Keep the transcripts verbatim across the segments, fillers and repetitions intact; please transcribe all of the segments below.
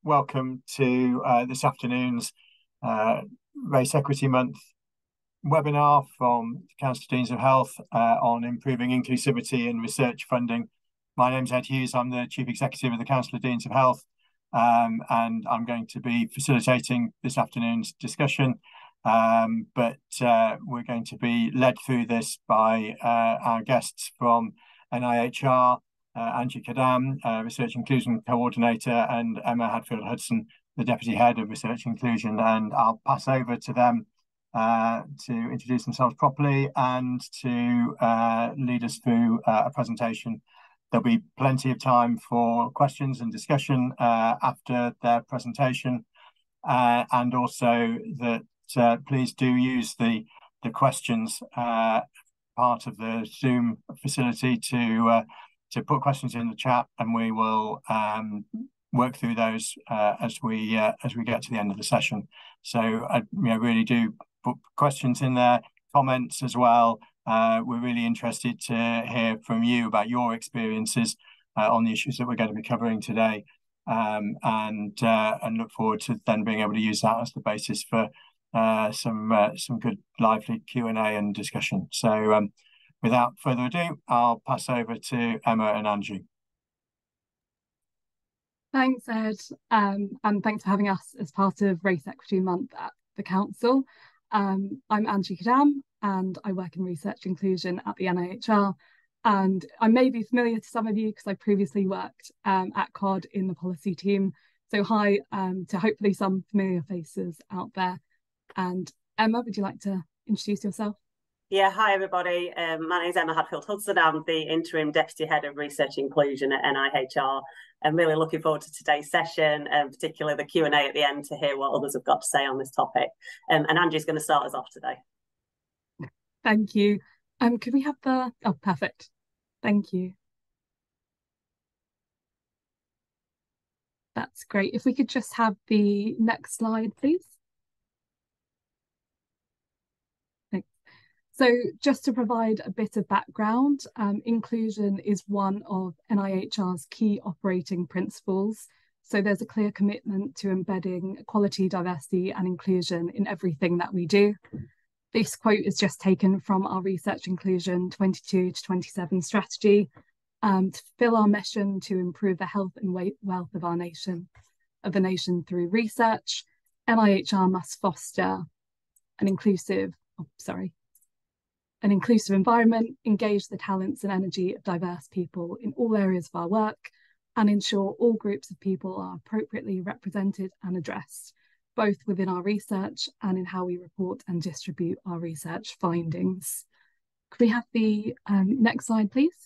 welcome to uh, this afternoon's uh, Race Equity Month webinar from the Council of Deans of Health uh, on improving inclusivity in research funding. My name's Ed Hughes. I'm the Chief Executive of the Council of Deans of Health, um, and I'm going to be facilitating this afternoon's discussion. Um, but uh, we're going to be led through this by uh, our guests from N I H R, uh, Angie Kadam, uh, Research Inclusion Coordinator, and Emma Hadfield-Hudson, the Deputy Head of Research Inclusion. And I'll pass over to them uh, to introduce themselves properly and to uh, lead us through uh, a presentation. There'll be plenty of time for questions and discussion uh, after their presentation, uh, and also that Uh, please do use the the questions uh, part of the Zoom facility to uh, to put questions in the chat, and we will um, work through those uh, as we uh, as we get to the end of the session. So I you know, really do put questions in there, comments as well. Uh, we're really interested to hear from you about your experiences uh, on the issues that we're going to be covering today, um, and uh, and look forward to then being able to use that as the basis for Uh, some uh, some good lively Q and A and discussion. So um, without further ado, I'll pass over to Emma and Angie. Thanks, Ed, um, and thanks for having us as part of Race Equity Month at the Council. Um, I'm Angie Kadam, and I work in research inclusion at the N I H R. And I may be familiar to some of you because I previously worked um, at C O D in the policy team. So hi um, to hopefully some familiar faces out there. And Emma, would you like to introduce yourself? Yeah, hi everybody. Um, my name is Emma Hadfield-Hudson. I'm the Interim Deputy Head of Research Inclusion at N I H R. I'm really looking forward to today's session, and particularly the Q and A at the end to hear what others have got to say on this topic. Um, and Angie's going to start us off today. Thank you. Um, could we have the... Oh, perfect. Thank you. That's great. If we could just have the next slide, please. So just to provide a bit of background, um, inclusion is one of N I H R's key operating principles. So there's a clear commitment to embedding equality, diversity and inclusion in everything that we do. This quote is just taken from our Research Inclusion twenty-two to twenty-seven strategy um, to fulfill our mission to improve the health and wealth of our nation, of the nation through research. N I H R must foster an inclusive, oh, sorry, an inclusive environment, engage the talents and energy of diverse people in all areas of our work, and ensure all groups of people are appropriately represented and addressed, both within our research and in how we report and distribute our research findings. Could we have the um, next slide, please?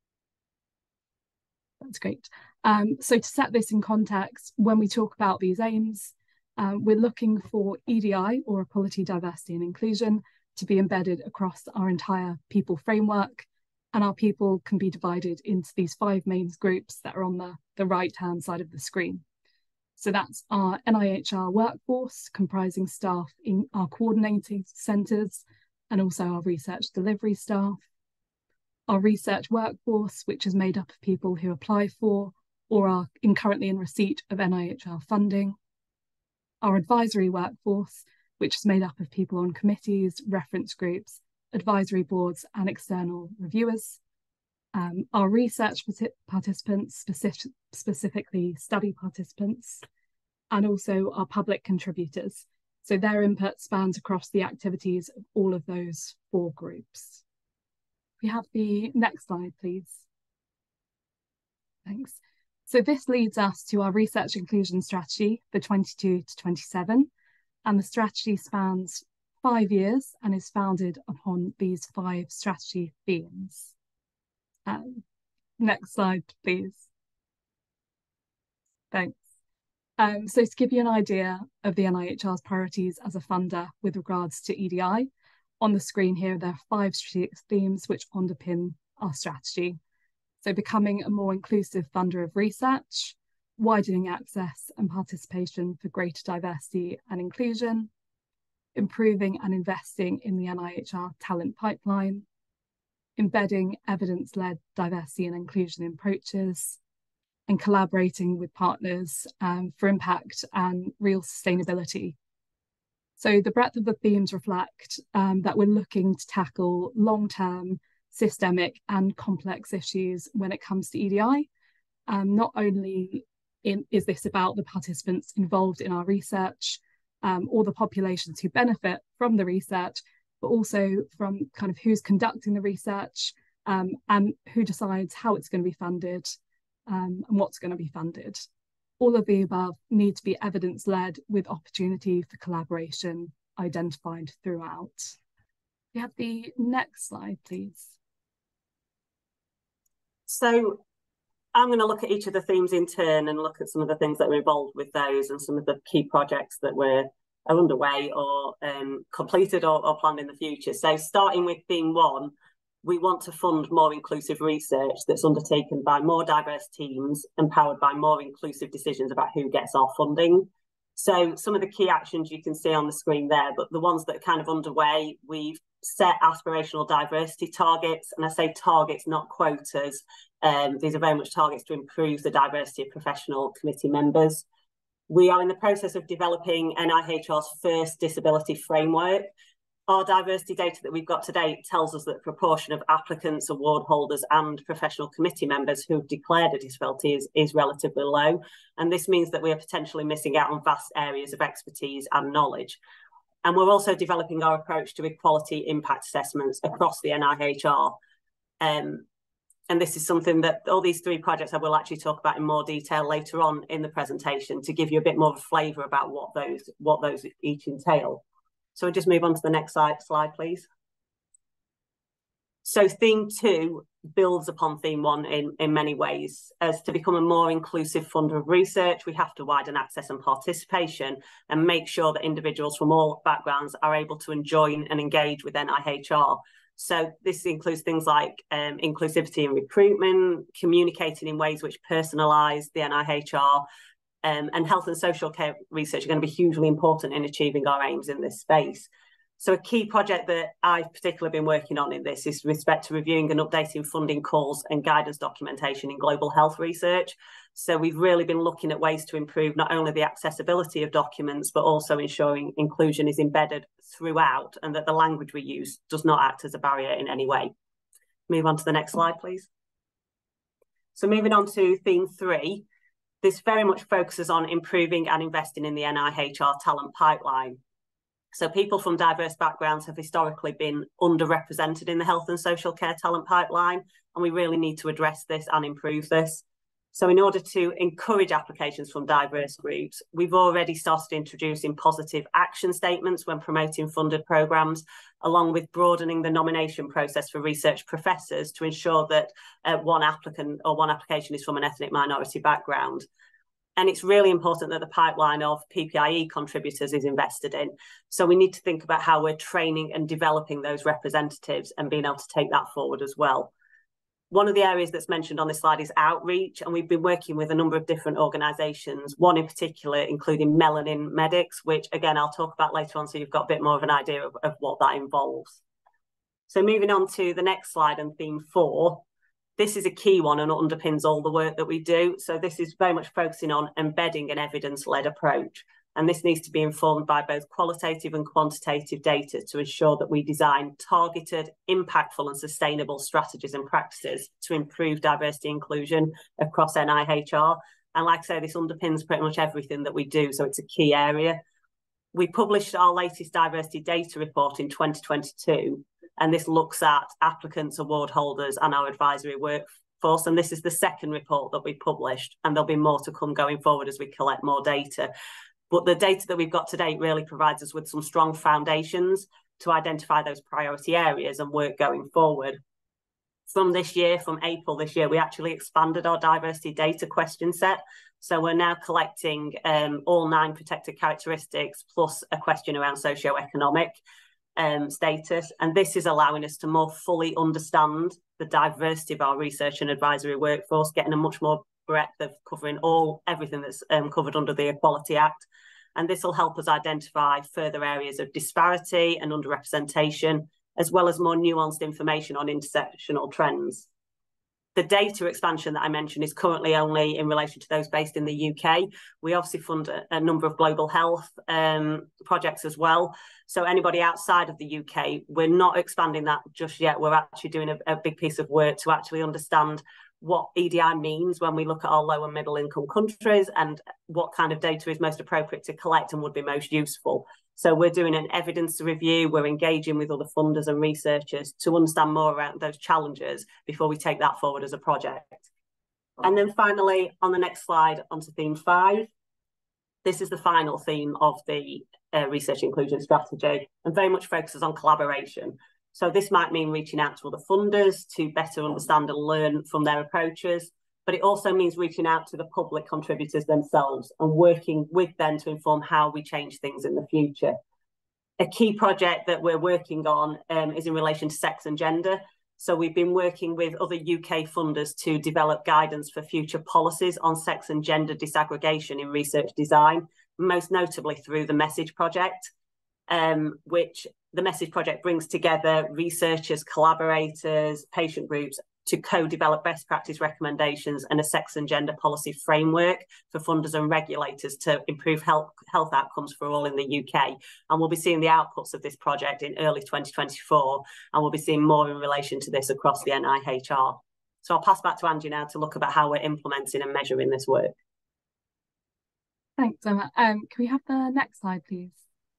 That's great. Um, so to set this in context, when we talk about these aims, uh, we're looking for E D I, or equality, diversity and inclusion, to be embedded across our entire people framework, and our people can be divided into these five main groups that are on the, the right-hand side of the screen. So that's our N I H R workforce, comprising staff in our coordinating centres and also our research delivery staff. Our research workforce, which is made up of people who apply for or are in, currently in receipt of N I H R funding. Our advisory workforce, which is made up of people on committees, reference groups, advisory boards and external reviewers. Um, our research participants, specific, specifically study participants, and also our public contributors. So their input spans across the activities of all of those four groups. We have the next slide, please. Thanks. So this leads us to our research inclusion strategy for twenty-two to twenty-seven. And the strategy spans five years and is founded upon these five strategy themes. Um, next slide, please. Thanks. Um, so to give you an idea of the N I H R's priorities as a funder with regards to E D I, on the screen here, there are five strategic themes which underpin our strategy. So becoming a more inclusive funder of research, widening access and participation for greater diversity and inclusion, improving and investing in the N I H R talent pipeline, embedding evidence-led diversity and inclusion approaches, and collaborating with partners um, for impact and real sustainability. So the breadth of the themes reflect um, that we're looking to tackle long-term, systemic and complex issues when it comes to E D I. Um, not only in, is this about the participants involved in our research um, or the populations who benefit from the research, but also from kind of who's conducting the research um, and who decides how it's going to be funded um, and what's going to be funded. All of the above need to be evidence-led with opportunity for collaboration identified throughout. We have the next slide, please. So I'm going to look at each of the themes in turn and look at some of the things that are involved with those and some of the key projects that were are underway or um, completed or, or planned in the future. So starting with theme one, we want to fund more inclusive research that's undertaken by more diverse teams, empowered by more inclusive decisions about who gets our funding. So some of the key actions you can see on the screen there, but the ones that are kind of underway, we've set aspirational diversity targets, and I say targets, not quotas. Um, these are very much targets to improve the diversity of professional committee members. We are in the process of developing N I H R's first disability framework. Our diversity data that we've got to date tells us that the proportion of applicants, award holders and professional committee members who've declared a disability is, is relatively low. And this means that we are potentially missing out on vast areas of expertise and knowledge. And we're also developing our approach to equality impact assessments across the N I H R. Um, and this is something that all these three projects I will actually talk about in more detail later on in the presentation to give you a bit more of a flavour about what those, what those each entail. So we'll just move on to the next slide, slide, please. So theme two builds upon theme one in, in many ways. As to become a more inclusive funder of research, we have to widen access and participation and make sure that individuals from all backgrounds are able to join and engage with N I H R. So this includes things like um, inclusivity in recruitment, communicating in ways which personalise the N I H R, Um, and health and social care research are going to be hugely important in achieving our aims in this space. So a key project that I've particularly been working on in this is with respect to reviewing and updating funding calls and guidance documentation in global health research. So we've really been looking at ways to improve not only the accessibility of documents, but also ensuring inclusion is embedded throughout and that the language we use does not act as a barrier in any way. Move on to the next slide, please. So moving on to theme three. This very much focuses on improving and investing in the N I H R talent pipeline. So people from diverse backgrounds have historically been underrepresented in the health and social care talent pipeline, and we really need to address this and improve this. So in order to encourage applications from diverse groups, we've already started introducing positive action statements when promoting funded programmes, along with broadening the nomination process for research professors to ensure that uh, one applicant or one application is from an ethnic minority background. And it's really important that the pipeline of P P I E contributors is invested in. So we need to think about how we're training and developing those representatives and being able to take that forward as well. One of the areas that's mentioned on this slide is outreach, and we've been working with a number of different organisations, one in particular including Melanin Medics, which again I'll talk about later on so you've got a bit more of an idea of, of what that involves. So moving on to the next slide and theme four, this is a key one and underpins all the work that we do. So this is very much focusing on embedding an evidence-led approach. And this needs to be informed by both qualitative and quantitative data to ensure that we design targeted, impactful and sustainable strategies and practices to improve diversity inclusion across N I H R. And like I say, this underpins pretty much everything that we do, so it's a key area. We published our latest diversity data report in twenty twenty-two, and this looks at applicants, award holders and our advisory workforce. And this is the second report that we published, and there'll be more to come going forward as we collect more data. But the data that we've got to date really provides us with some strong foundations to identify those priority areas and work going forward. From this year, from April this year, we actually expanded our diversity data question set. So we're now collecting um, all nine protected characteristics plus a question around socioeconomic um, status. And this is allowing us to more fully understand the diversity of our research and advisory workforce, getting a much more breadth of covering all everything that's um, covered under the Equality Act. And this will help us identify further areas of disparity and underrepresentation, as well as more nuanced information on intersectional trends. The data expansion that I mentioned is currently only in relation to those based in the U K. We obviously fund a, a number of global health um, projects as well. So anybody outside of the U K, we're not expanding that just yet. We're actually doing a, a big piece of work to actually understand what E D I means when we look at our low and middle income countries, and what kind of data is most appropriate to collect and would be most useful. So we're doing an evidence review, we're engaging with other funders and researchers to understand more around those challenges before we take that forward as a project. And then finally, on the next slide, onto theme five. This is the final theme of the uh, research inclusion strategy, and very much focuses on collaboration. So this might mean reaching out to other funders to better understand and learn from their approaches, but it also means reaching out to the public contributors themselves and working with them to inform how we change things in the future. A key project that we're working on um, is in relation to sex and gender. So we've been working with other U K funders to develop guidance for future policies on sex and gender disaggregation in research design, most notably through the Message Project, um, which the Message Project brings together researchers, collaborators, patient groups to co-develop best practice recommendations and a sex and gender policy framework for funders and regulators to improve health, health outcomes for all in the U K. And we'll be seeing the outputs of this project in early twenty twenty-four, and we'll be seeing more in relation to this across the N I H R. So I'll pass back to Angie now to look about how we're implementing and measuring this work. Thanks, Emma. Um, can we have the next slide, please?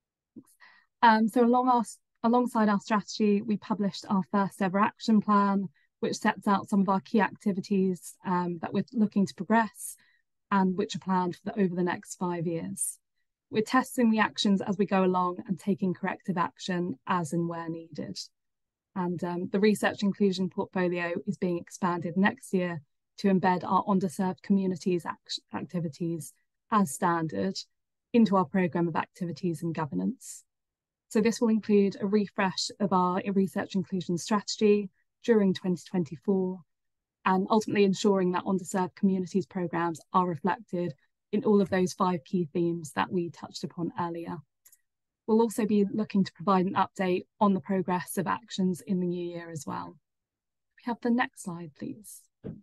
Um, so along our, alongside our strategy, we published our first ever action plan, which sets out some of our key activities um, that we're looking to progress and which are planned for the, over the next five years. We're testing the actions as we go along and taking corrective action as and where needed. And um, the research inclusion portfolio is being expanded next year to embed our underserved communities act activities as standard into our programme of activities and governance. So this will include a refresh of our research inclusion strategy during twenty twenty-four, and ultimately ensuring that underserved communities programmes are reflected in all of those five key themes that we touched upon earlier. We'll also be looking to provide an update on the progress of actions in the new year as well. We have the next slide, please.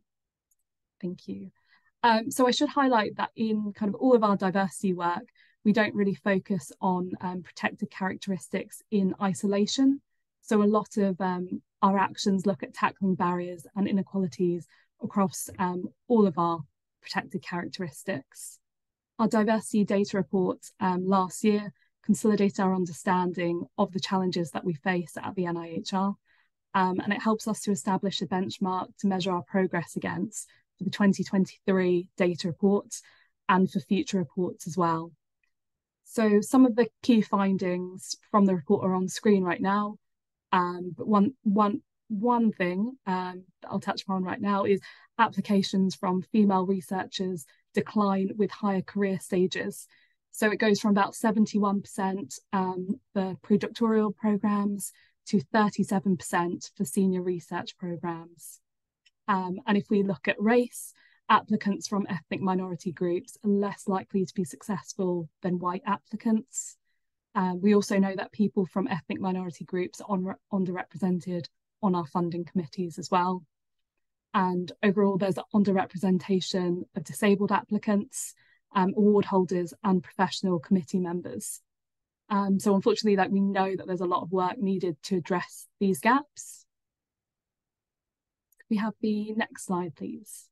Thank you. Um, so I should highlight that in kind of all of our diversity work, we don't really focus on um, protected characteristics in isolation. So a lot of um, our actions look at tackling barriers and inequalities across um, all of our protected characteristics. Our diversity data report um, last year consolidated our understanding of the challenges that we face at the N I H R, um, and it helps us to establish a benchmark to measure our progress against for the twenty twenty-three data reports and for future reports as well. So some of the key findings from the report are on screen right now. Um, but one, one, one thing um, that I'll touch upon right now is applications from female researchers decline with higher career stages. So it goes from about seventy-one percent um, for predoctoral programmes to thirty-seven percent for senior research programmes. Um, and if we look at race, applicants from ethnic minority groups are less likely to be successful than white applicants. Uh, we also know that people from ethnic minority groups are underrepresented on our funding committees as well. And overall, there's an underrepresentation of disabled applicants, um, award holders and professional committee members. Um, so unfortunately, like, we know that there's a lot of work needed to address these gaps. Could we have the next slide, please?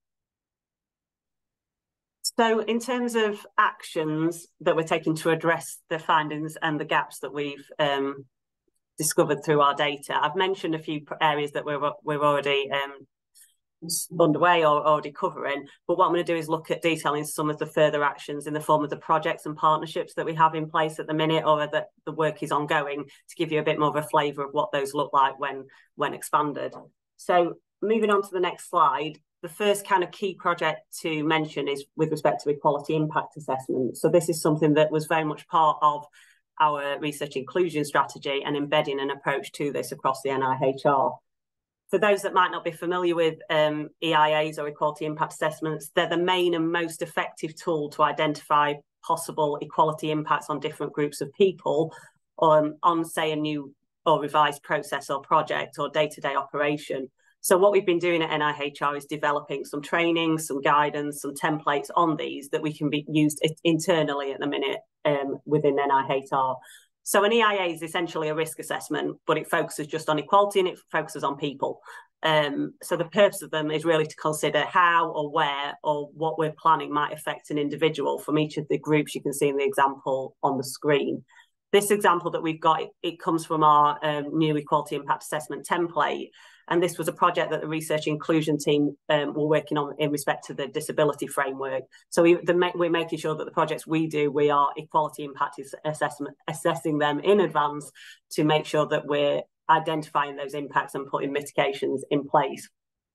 So in terms of actions that we're taking to address the findings and the gaps that we've um, discovered through our data, I've mentioned a few areas that we're, we're already um, underway or already covering, but what I'm going to do is look at detailing some of the further actions in the form of the projects and partnerships that we have in place at the minute, or that the work is ongoing, to give you a bit more of a flavour of what those look like when, when expanded. So moving on to the next slide, the first kind of key project to mention is with respect to equality impact assessment. So this is something that was very much part of our research inclusion strategy and embedding an approach to this across the N I H R. For those that might not be familiar with um, E I As or equality impact assessments, they're the main and most effective tool to identify possible equality impacts on different groups of people on, on say, a new or revised process or project or day-to-day operation. So what we've been doing at N I H R is developing some training, some guidance, some templates on these that we can be used internally at the minute um, within N I H R. So an E I A is essentially a risk assessment, but it focuses just on equality and it focuses on people. Um, so the purpose of them is really to consider how or where or what we're planning might affect an individual from each of the groups you can see in the example on the screen. This example that we've got, it, it comes from our um, new equality impact assessment template. And this was a project that the research inclusion team um, were working on in respect to the disability framework. So we, the, we're making sure that the projects we do, we are equality impact assessment, assessing them in advance to make sure that we're identifying those impacts and putting mitigations in place.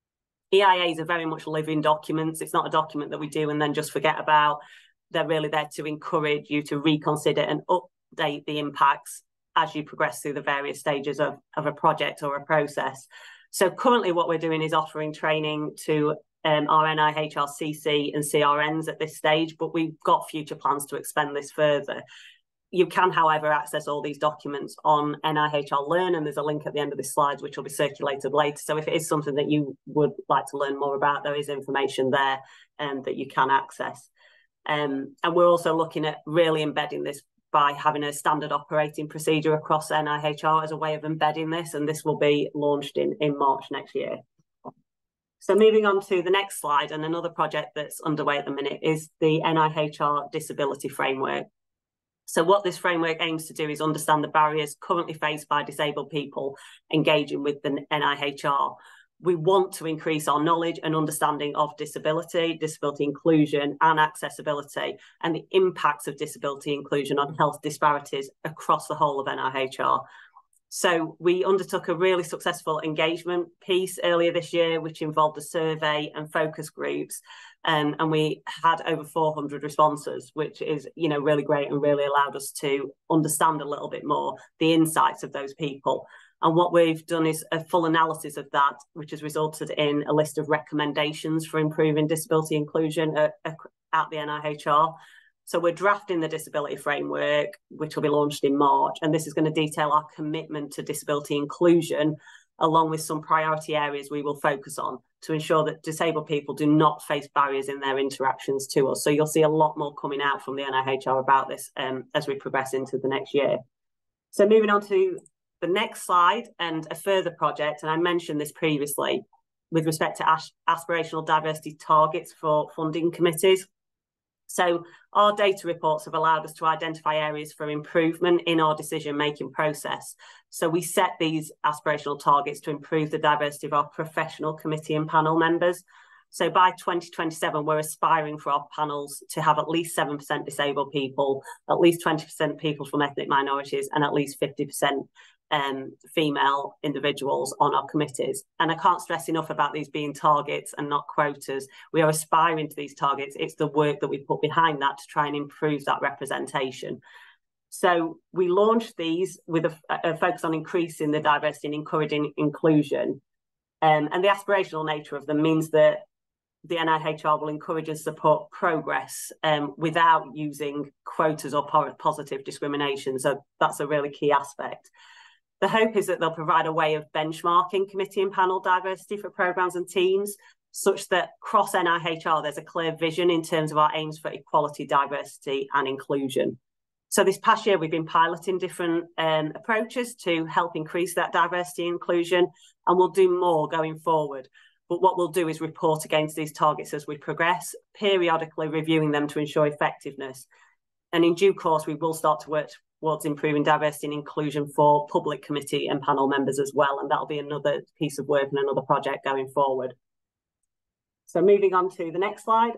E I As are very much living documents. It's not a document that we do and then just forget about. They're really there to encourage you to reconsider and update the impacts as you progress through the various stages of, of a project or a process. So currently what we're doing is offering training to um, our N I H R C C and C R Ns at this stage, but we've got future plans to expand this further. You can, however, access all these documents on N I H R Learn, and there's a link at the end of this slide which will be circulated later. So if it is something that you would like to learn more about, there is information there um, that you can access. Um, and we're also looking at really embedding this by having a standard operating procedure across N I H R as a way of embedding this, and this will be launched in, in March next year. So moving on to the next slide, and another project that's underway at the minute is the N I H R Disability Framework. So what this framework aims to do is understand the barriers currently faced by disabled people engaging with the N I H R. We want to increase our knowledge and understanding of disability, disability inclusion and accessibility, and the impacts of disability inclusion on health disparities across the whole of N I H R. So we undertook a really successful engagement piece earlier this year, which involved a survey and focus groups. Um, and we had over four hundred responses, which is, you know, really great and really allowed us to understand a little bit more the insights of those people. And what we've done is a full analysis of that, which has resulted in a list of recommendations for improving disability inclusion at, at the N I H R. So we're drafting the disability framework, which will be launched in March. And this is going to detail our commitment to disability inclusion, along with some priority areas we will focus on to ensure that disabled people do not face barriers in their interactions to us. So you'll see a lot more coming out from the N I H R about this um, as we progress into the next year. So moving on to the next slide and a further project, and I mentioned this previously, with respect to as aspirational diversity targets for funding committees. So our data reports have allowed us to identify areas for improvement in our decision-making process. So we set these aspirational targets to improve the diversity of our professional committee and panel members. So by twenty twenty-seven, we're aspiring for our panels to have at least seven percent disabled people, at least twenty percent people from ethnic minorities, and at least fifty percent um, female individuals on our committees. And I can't stress enough about these being targets and not quotas. We are aspiring to these targets. It's the work that we put behind that to try and improve that representation. So we launched these with a, a focus on increasing the diversity and encouraging inclusion. Um, and the aspirational nature of them means that the N I H R will encourage and support progress um, without using quotas or positive discrimination. So that's a really key aspect. The hope is that they'll provide a way of benchmarking committee and panel diversity for programmes and teams, such that across N I H R there's a clear vision in terms of our aims for equality, diversity and inclusion. So this past year we've been piloting different um, approaches to help increase that diversity and inclusion, and we'll do more going forward. But what we'll do is report against these targets as we progress, periodically reviewing them to ensure effectiveness. And in due course, we will start to work towards improving diversity and inclusion for public committee and panel members as well. And that'll be another piece of work and another project going forward. So moving on to the next slide.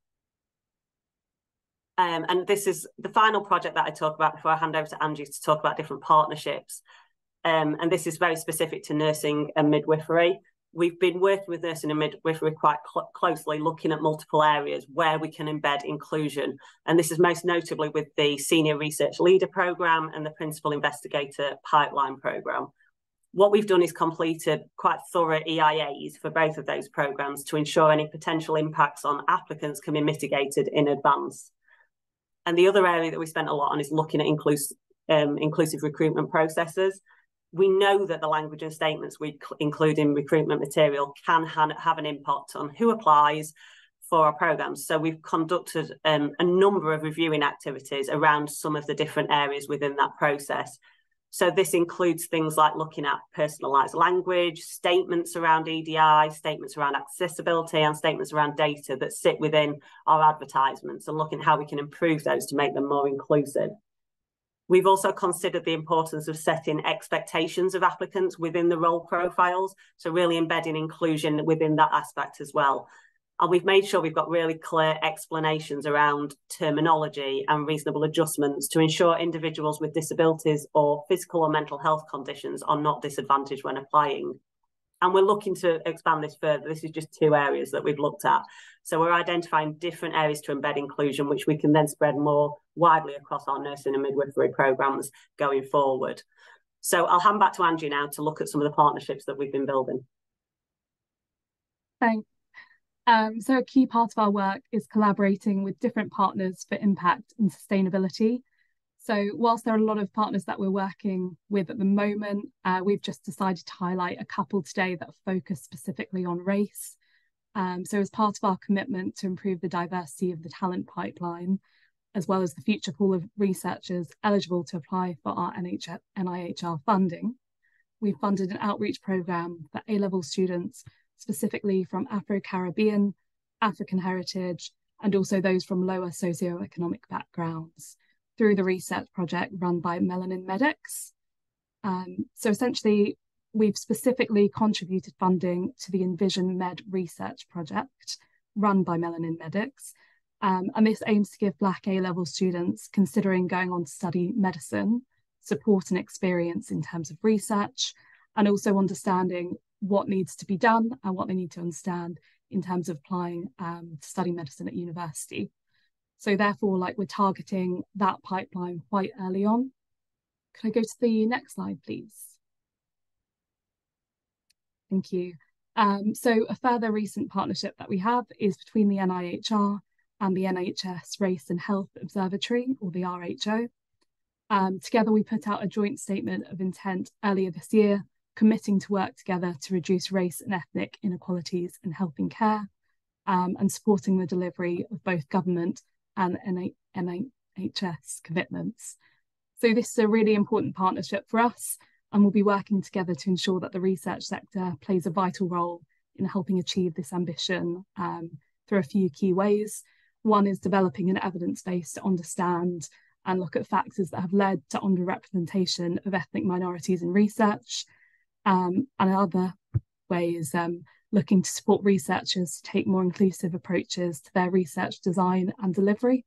Um, and this is the final project that I talk about before I hand over to Angie to talk about different partnerships. Um, and this is very specific to nursing and midwifery. We've been working with nursing and midwifery quite cl closely, looking at multiple areas where we can embed inclusion. And this is most notably with the Senior Research Leader Programme and the Principal Investigator Pipeline Programme. What we've done is completed quite thorough E I As for both of those programmes to ensure any potential impacts on applicants can be mitigated in advance. And the other area that we spent a lot on is looking at inclus um, inclusive recruitment processes. We know that the language and statements we include in recruitment material can ha have an impact on who applies for our programmes. So we've conducted um, a number of reviewing activities around some of the different areas within that process. So this includes things like looking at personalised language, statements around E D I, statements around accessibility, and statements around data that sit within our advertisements, and looking at how we can improve those to make them more inclusive. We've also considered the importance of setting expectations of applicants within the role profiles, so really embedding inclusion within that aspect as well. And we've made sure we've got really clear explanations around terminology and reasonable adjustments to ensure individuals with disabilities or physical or mental health conditions are not disadvantaged when applying. And we're looking to expand this further. This is just two areas that we've looked at. So we're identifying different areas to embed inclusion, which we can then spread more widely across our nursing and midwifery programmes going forward. So I'll hand back to Angie now to look at some of the partnerships that we've been building. Thanks. Um, so a key part of our work is collaborating with different partners for impact and sustainability. So whilst there are a lot of partners that we're working with at the moment, uh, we've just decided to highlight a couple today that focus specifically on race. Um, so as part of our commitment to improve the diversity of the talent pipeline, as well as the future pool of researchers eligible to apply for our N I H R funding, we've funded an outreach programme for A-level students, specifically from Afro-Caribbean, African heritage, and also those from lower socioeconomic backgrounds, through the research project run by Melanin Medics. Um, so essentially, we've specifically contributed funding to the Envision Med research project run by Melanin Medics. Um, and this aims to give Black A-level students considering going on to study medicine support and experience in terms of research, and also understanding what needs to be done and what they need to understand in terms of applying um, to study medicine at university. So therefore, like, we're targeting that pipeline quite early on. Could I go to the next slide, please? Thank you. Um, so a further recent partnership that we have is between the N I H R and the N H S Race and Health Observatory, or the R H O. Um, together, we put out a joint statement of intent earlier this year, committing to work together to reduce race and ethnic inequalities in health and care, um, and supporting the delivery of both government and N I H S commitments. So this is a really important partnership for us, and we'll be working together to ensure that the research sector plays a vital role in helping achieve this ambition um, through a few key ways. One is developing an evidence base to understand and look at factors that have led to underrepresentation of ethnic minorities in research. Um, and another way is um, looking to support researchers to take more inclusive approaches to their research design and delivery.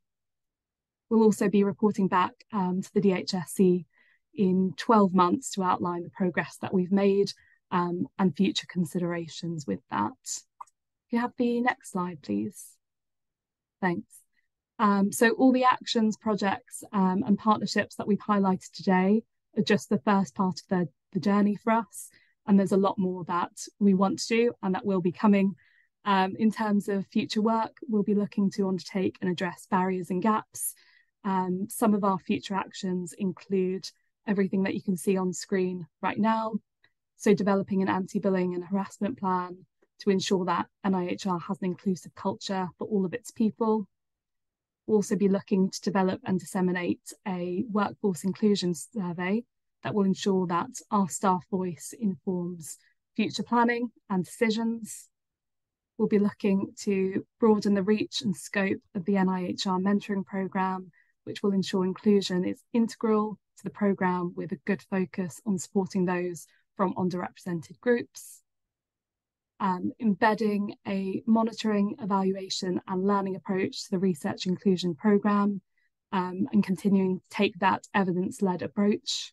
We'll also be reporting back um, to the D H S C in twelve months to outline the progress that we've made um, and future considerations with that. If you have the next slide, please. Thanks. Um, so all the actions, projects um, and partnerships that we've highlighted today are just the first part of the, the journey for us. And there's a lot more that we want to do and that will be coming. Um, in terms of future work, we'll be looking to undertake and address barriers and gaps. Um, some of our future actions include everything that you can see on screen right now. So developing an anti-bullying and harassment plan to ensure that N I H R has an inclusive culture for all of its people. We'll also be looking to develop and disseminate a workforce inclusion survey that will ensure that our staff voice informs future planning and decisions. We'll be looking to broaden the reach and scope of the N I H R mentoring programme, which will ensure inclusion is integral to the programme with a good focus on supporting those from underrepresented groups. Um, embedding a monitoring, evaluation and learning approach to the research inclusion programme, um, and continuing to take that evidence-led approach.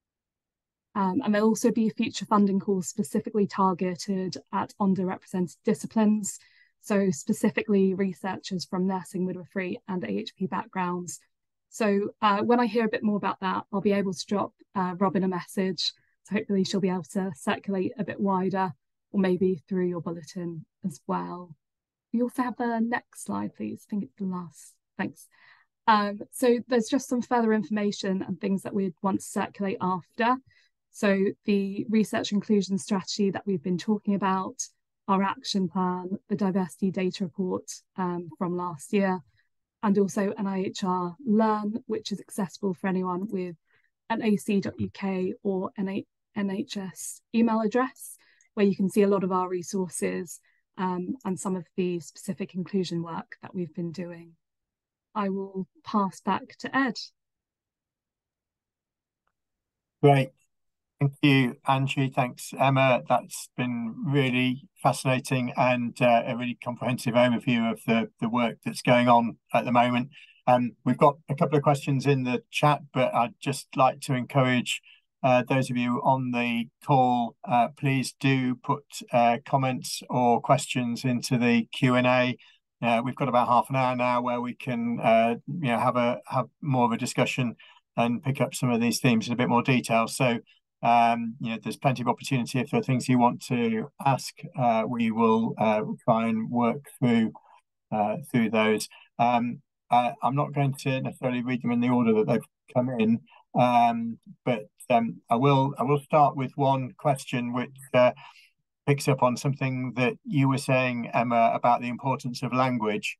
Um, and there'll also be a future funding call specifically targeted at underrepresented disciplines, so specifically researchers from nursing, midwifery and A H P backgrounds. So uh, when I hear a bit more about that, I'll be able to drop uh, Robin a message, so hopefully she'll be able to circulate a bit wider, or maybe through your bulletin as well. We also have the next slide, please. I think it's the last. Thanks. Um, so there's just some further information and things that we'd want to circulate after. So the research inclusion strategy that we've been talking about, our action plan, the diversity data report um, from last year, and also N I H R Learn, which is accessible for anyone with an A C dot U K or an N H S email address, where you can see a lot of our resources um, and some of the specific inclusion work that we've been doing. I will pass back to Ed. Great. Thank you, Angie. Thanks, Emma. That's been really fascinating and uh, a really comprehensive overview of the, the work that's going on at the moment. Um, we've got a couple of questions in the chat, but I'd just like to encourage uh, those of you on the call, uh, please do put uh, comments or questions into the Q and A. Uh, we've got about half an hour now where we can uh, you know, have a have more of a discussion and pick up some of these themes in a bit more detail. So Um, you know, there's plenty of opportunity. If there are things you want to ask, uh, we will uh, try and work through uh, through those. Um, uh, I'm not going to necessarily read them in the order that they've come in, um, but um, I will. I will start with one question which uh, picks up on something that you were saying, Emma, about the importance of language,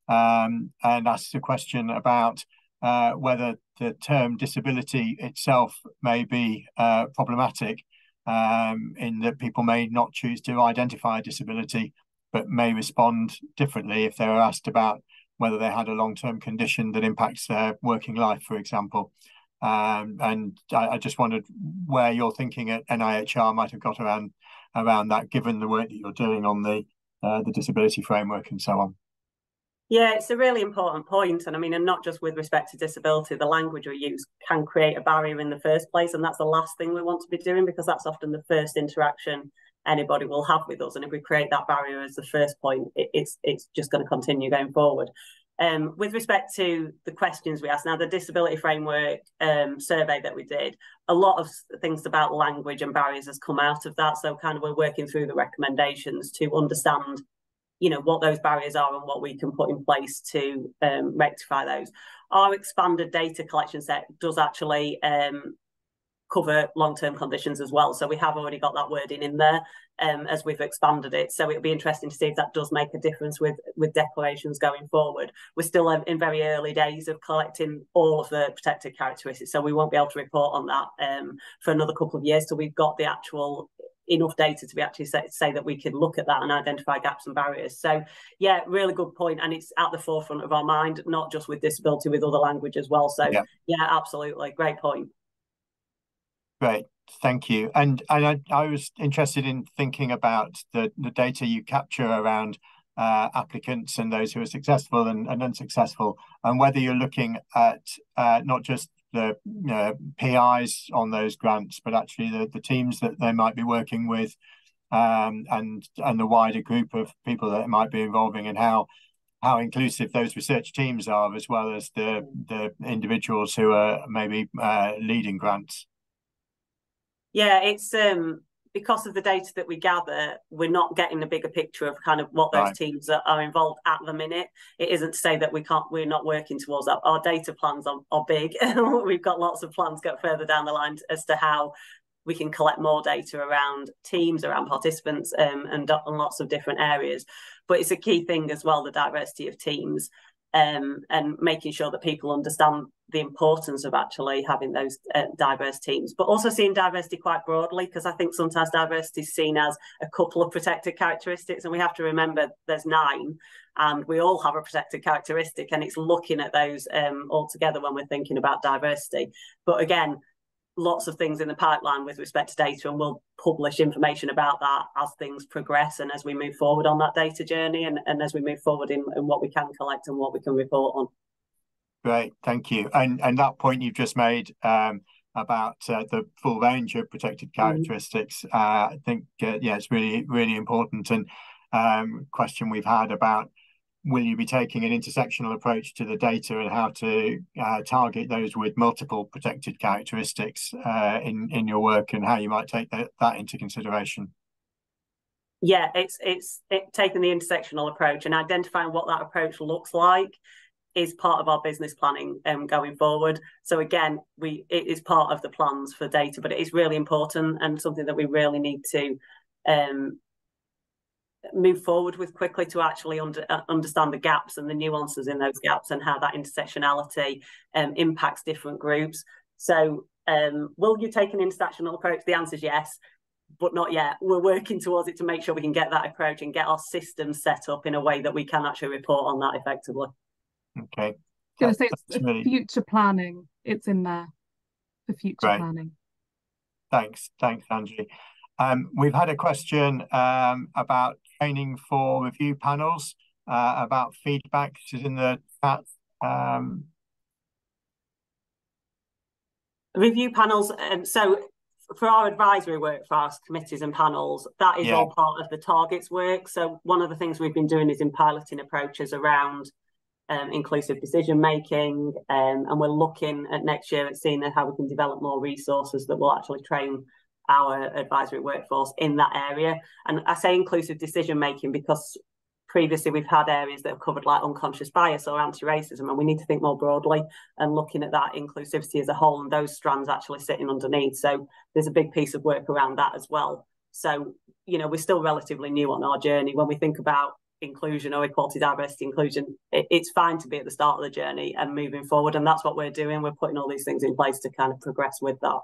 um, and asks a question about Uh, whether the term disability itself may be uh, problematic, um, in that people may not choose to identify a disability, but may respond differently if they were asked about whether they had a long-term condition that impacts their working life, for example. Um, and I, I just wondered where your thinking at N I H R might have got around around that, given the work that you're doing on the uh, the disability framework and so on. Yeah, it's a really important point. And I mean, and not just with respect to disability, the language we use can create a barrier in the first place. And that's the last thing we want to be doing, because that's often the first interaction anybody will have with us. And if we create that barrier as the first point, it, it's it's just going to continue going forward. Um, with respect to the questions we asked, now the disability framework um, survey that we did, a lot of things about language and barriers has come out of that. So kind of we're working through the recommendations to understand, you know, what those barriers are and what we can put in place to um, rectify those. Our expanded data collection set does actually um, cover long-term conditions as well. So we have already got that wording in there um, as we've expanded it. So it'll be interesting to see if that does make a difference with, with declarations going forward. We're still in very early days of collecting all of the protected characteristics, so we won't be able to report on that um, for another couple of years till we've got the actual enough data to be actually say, say that we can look at that and identify gaps and barriers. So yeah, really good point, and it's at the forefront of our mind, not just with disability, with other language as well. So yeah, yeah, absolutely, great point. Great, thank you. And and I, I was interested in thinking about the the data you capture around uh, applicants and those who are successful and, and unsuccessful, and whether you're looking at uh, not just the uh, P Is on those grants, but actually the, the teams that they might be working with, um, and and the wider group of people that it might be involving, and how how inclusive those research teams are, as well as the the individuals who are maybe uh, leading grants. Yeah, it's um because of the data that we gather, we're not getting a bigger picture of kind of what those right. teams are, are involved at the minute. It isn't to say that we can't, we're not working towards that. Our data plans are, are big. We've got lots of plans go further down the line as to how we can collect more data around teams, around participants, um, and, and lots of different areas. But it's a key thing as well, the diversity of teams, um, and making sure that people understand the importance of actually having those uh, diverse teams, but also seeing diversity quite broadly, because I think sometimes diversity is seen as a couple of protected characteristics, and we have to remember there's nine, and we all have a protected characteristic, and it's looking at those um, all together when we're thinking about diversity. But again, lots of things in the pipeline with respect to data, and we'll publish information about that as things progress and as we move forward on that data journey, and, and as we move forward in, in what we can collect and what we can report on. Great, thank you. And and that point you've just made um, about uh, the full range of protected characteristics, mm-hmm. uh, I think uh, yeah, it's really really important. And um, question we've had about, will you be taking an intersectional approach to the data, and how to uh, target those with multiple protected characteristics uh, in in your work, and how you might take that, that into consideration? Yeah, it's it's it, taking the intersectional approach and identifying what that approach looks like. is part of our business planning um, going forward. So again, we it is part of the plans for data, but it is really important and something that we really need to um, move forward with quickly to actually under, uh, understand the gaps and the nuances in those gaps and how that intersectionality um, impacts different groups. So um, will you take an intersectional approach? The answer is yes, but not yet. We're working towards it to make sure we can get that approach and get our systems set up in a way that we can actually report on that effectively. Okay. I'm going to say it's really... future planning. It's in there for future Great. planning. Thanks. Thanks, Angie. Um, we've had a question um, about training for review panels, uh, about feedback. This is in the chat. Um... Review panels. Um, so for our advisory work, for our committees and panels, that is yeah. all part of the targets work. So one of the things we've been doing is in piloting approaches around um, inclusive decision making, um, and we're looking at next year at seeing how we can develop more resources that will actually train our advisory workforce in that area. And I say inclusive decision making because previously we've had areas that have covered like unconscious bias or anti-racism, and we need to think more broadly and looking at that inclusivity as a whole and those strands actually sitting underneath. So there's a big piece of work around that as well. So, you know, we're still relatively new on our journey. When we think about inclusion or equality, diversity, inclusion, it, it's fine to be at the start of the journey and moving forward. And that's what we're doing. We're putting all these things in place to kind of progress with that.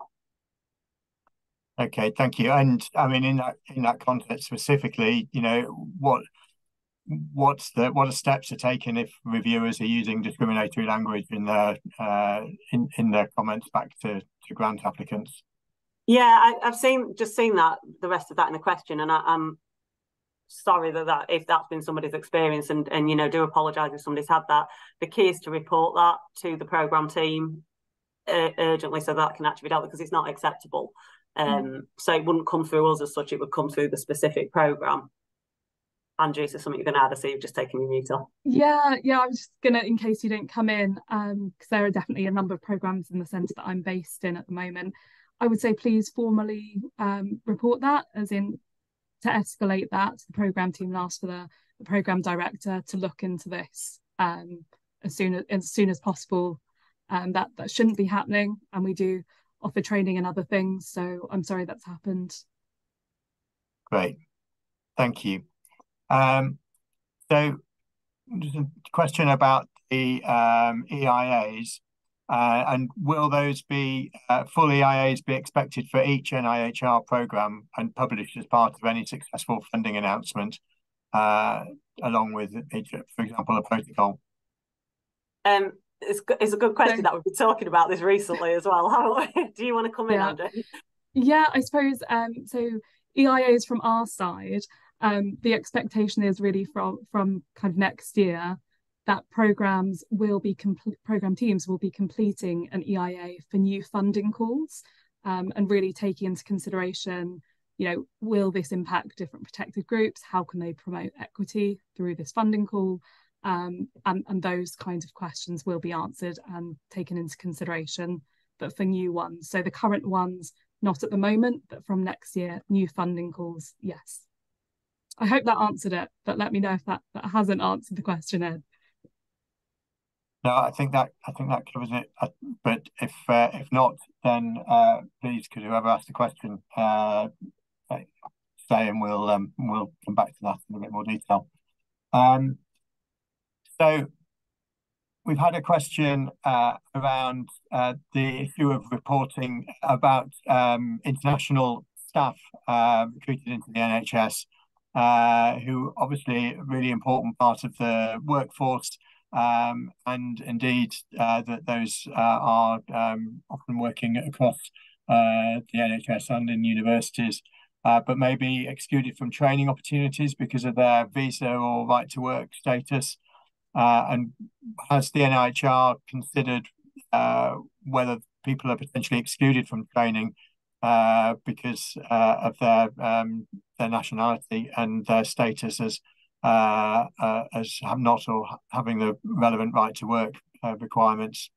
Okay, thank you. And I mean, in that in that context specifically, you know, what what's the what are steps are taken if reviewers are using discriminatory language in their uh, in in their comments back to to grant applicants? Yeah, I, I've seen just seen that the rest of that in the question, and I, I'm sorry that that if that's been somebody's experience, and and you know, do apologise if somebody's had that. The key is to report that to the programme team uh, urgently, so that can actually be dealt with because it's not acceptable. Um, mm. So it wouldn't come through us as such; it would come through the specific programme. Andrew, is there something you're going to add? I see you've just taken your mute off. Yeah, yeah, I was just going to, in case you didn't come in, because um, there are definitely a number of programmes in the centre that I'm based in at the moment. I would say please formally um, report that, as in to escalate that to the programme team and ask for the, the programme director to look into this um, as soon as, as soon as possible. Um, that, that shouldn't be happening, and we do offer training and other things, so I'm sorry that's happened. Great, thank you. Um, so there's a question about the um, E I As, uh, and will those be uh, full E I As be expected for each N I H R programme and published as part of any successful funding announcement, uh, along with, for example, a protocol? Um, it's, it's a good question that we've been talking about this recently as well. How do you want to come in, yeah. Andrew? Yeah, I suppose um, so. E I As from our side. Um, the expectation is really from from kind of next year that programs will be program teams will be completing an E I A for new funding calls, um, and really taking into consideration, you know, will this impact different protected groups? How can they promote equity through this funding call? Um, and, and those kinds of questions will be answered and taken into consideration, but for new ones. So the current ones, not at the moment, but from next year, new funding calls, yes. I hope that answered it, but let me know if that, that hasn't answered the question, Ed. No, I think that I think that covers it. Uh, but if uh, if not, then uh, please, could whoever asked the question uh, say, and we'll um, we'll come back to that in a bit more detail. Um, so we've had a question uh, around uh, the issue of reporting about um, international staff uh, recruited into the N H S. Uh, who obviously a really important part of the workforce, um, and indeed uh, that those uh, are um, often working across uh, the N H S and in universities, uh, but may be excluded from training opportunities because of their visa or right to work status. Uh, and has the N I H R considered uh, whether people are potentially excluded from training Uh, because uh, of their um, their nationality and their status as uh, uh, as have not or having the relevant right to work uh, requirements?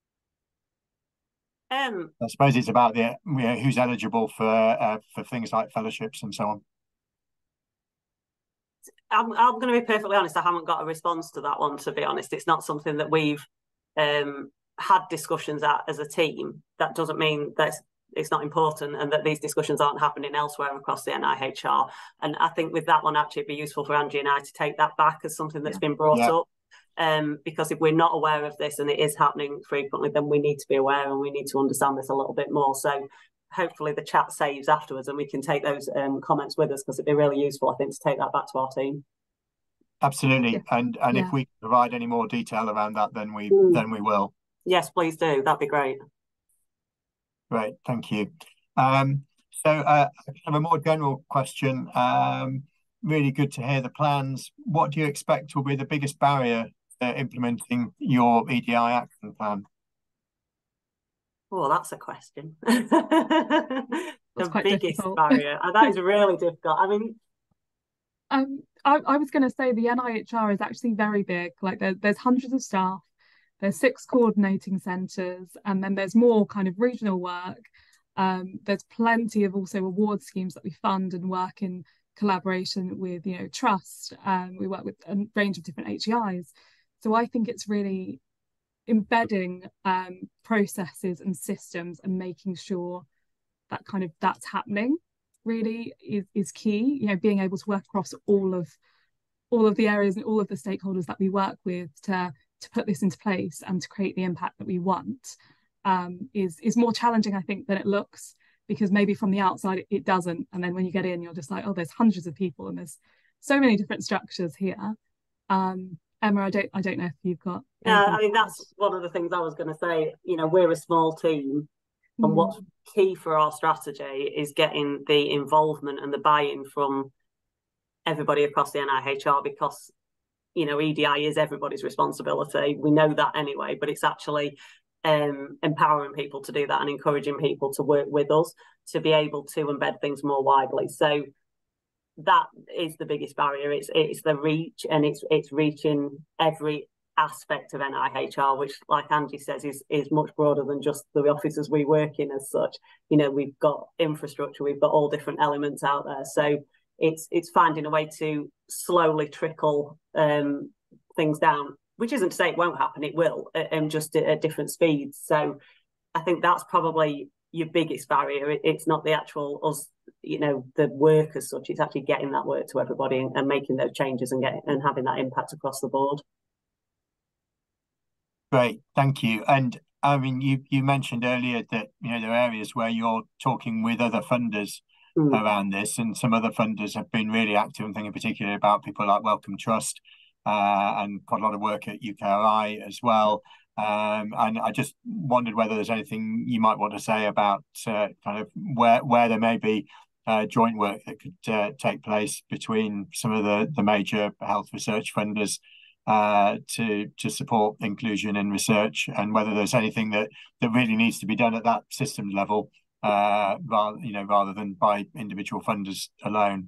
Um, I suppose it's about the you know, who's eligible for uh, for things like fellowships and so on. I'm, I'm going to be perfectly honest, I haven't got a response to that one, to be honest. It's not something that we've um, had discussions at as a team. That doesn't mean that it's, it's not important and that these discussions aren't happening elsewhere across the N I H R. And I think with that one, actually, it'd be useful for Angie and I to take that back as something that's yeah. been brought yeah. up. Um, because if we're not aware of this and it is happening frequently, then we need to be aware and we need to understand this a little bit more. So hopefully the chat saves afterwards and we can take those um, comments with us, because it'd be really useful, I think, to take that back to our team. Absolutely. Yeah. And and yeah. if we provide any more detail around that, then we mm. then we will. Yes, please do. That'd be great. Great, thank you. Um, so uh, I have a more general question. Um, really good to hear the plans. What do you expect will be the biggest barrier to implementing your E D I action plan? Oh, that's a question. the biggest difficult. barrier. Oh, that is really difficult. I mean, um, I, I was going to say the N I H R is actually very big. Like there, there's hundreds of staff. There's six coordinating centres, and then there's more kind of regional work. Um, there's plenty of also award schemes that we fund and work in collaboration with, you know, Trust. Um, we work with a range of different H E Is. So I think it's really embedding um, processes and systems and making sure that kind of that's happening really is, is key. You know, being able to work across all of all of the areas and all of the stakeholders that we work with to to put this into place and to create the impact that we want um, is is more challenging, I think, than it looks, because maybe from the outside it, it doesn't, and then when you get in, you're just like, oh, there's hundreds of people and there's so many different structures here. Um, Emma, I don't I don't know if you've got. Yeah, I mean that's one of the things I was going to say. You know, we're a small team, and mm. what's key for our strategy is getting the involvement and the buy-in from everybody across the N I H R, because you know, E D I is everybody's responsibility. We know that anyway, but it's actually um, empowering people to do that and encouraging people to work with us to be able to embed things more widely. So that is the biggest barrier. It's it's the reach, and it's it's reaching every aspect of N I H R, which, like Angie says, is is much broader than just the offices we work in as such. You know, we've got infrastructure, we've got all different elements out there. So it's it's finding a way to slowly trickle um, things down, which isn't to say it won't happen, it will, and just at, at different speeds. So I think that's probably your biggest barrier. It, it's not the actual us, you know, the work as such. It's actually getting that work to everybody and, and making those changes and getting and having that impact across the board. Great, thank you. And I mean, you you mentioned earlier that, you know, there are areas where you're talking with other funders mm. around this, and some other funders have been really active. I'm thinking particularly about people like Wellcome Trust uh, and quite a lot of work at U K R I as well. Um, and I just wondered whether there's anything you might want to say about uh, kind of where where there may be uh, joint work that could uh, take place between some of the the major health research funders uh, to to support inclusion in research, and whether there's anything that that really needs to be done at that systems level, uh, rather you know rather than by individual funders alone.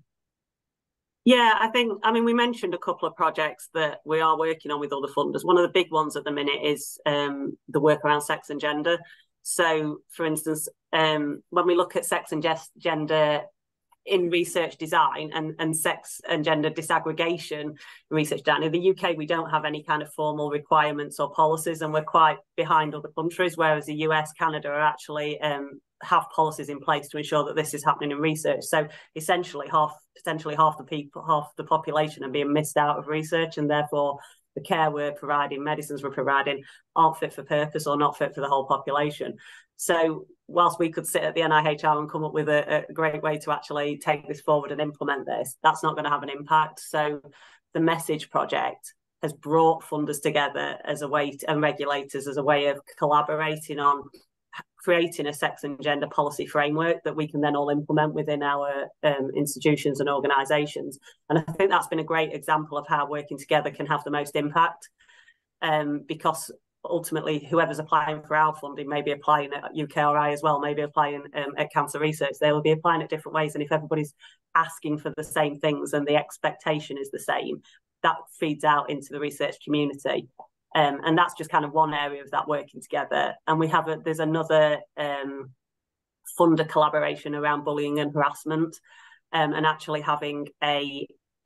Yeah, I think, I mean, we mentioned a couple of projects that we are working on with other funders. One of the big ones at the minute is um, the work around sex and gender. So, for instance, um, when we look at sex and gender in research design and, and sex and gender disaggregation research design, in the U K, we don't have any kind of formal requirements or policies, and we're quite behind other countries, whereas the U S, Canada are actually um, have policies in place to ensure that this is happening in research. So essentially half, potentially half the people, half the population are being missed out of research, and therefore the care we're providing, medicines we're providing aren't fit for purpose or not fit for the whole population. So whilst we could sit at the N I H R and come up with a, a great way to actually take this forward and implement this, that's not going to have an impact. So the Message project has brought funders together as a way to, and regulators as a way of collaborating on creating a sex and gender policy framework that we can then all implement within our um, institutions and organisations. And I think that's been a great example of how working together can have the most impact, um, because ultimately whoever's applying for our funding may be applying at U K R I as well, maybe applying um, at cancer research. They will be applying at different ways, and if everybody's asking for the same things and the expectation is the same, that feeds out into the research community. Um, and that's just kind of one area of that working together. And we have a, there's another um, funder collaboration around bullying and harassment, um, and actually having a